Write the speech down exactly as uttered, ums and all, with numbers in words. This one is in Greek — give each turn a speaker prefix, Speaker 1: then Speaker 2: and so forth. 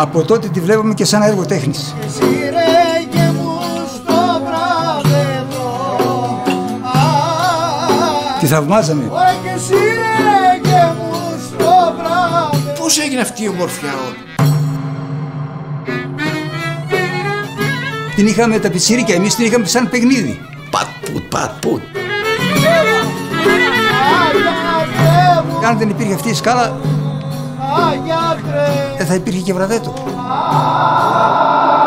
Speaker 1: Από τότε τη βλέπουμε και σαν έργο τέχνης. Τη θαυμάζαμε.
Speaker 2: Πώς έγινε αυτή η ομορφιά όλη?
Speaker 1: Την είχαμε τα πιτσίρικα, εμείς την είχαμε σαν παιχνίδι.
Speaker 2: Πατ-πουτ, πατ-πουτ.
Speaker 1: Αν δεν υπήρχε αυτή η σκάλα, δεν θα υπήρχε και βραδέτο.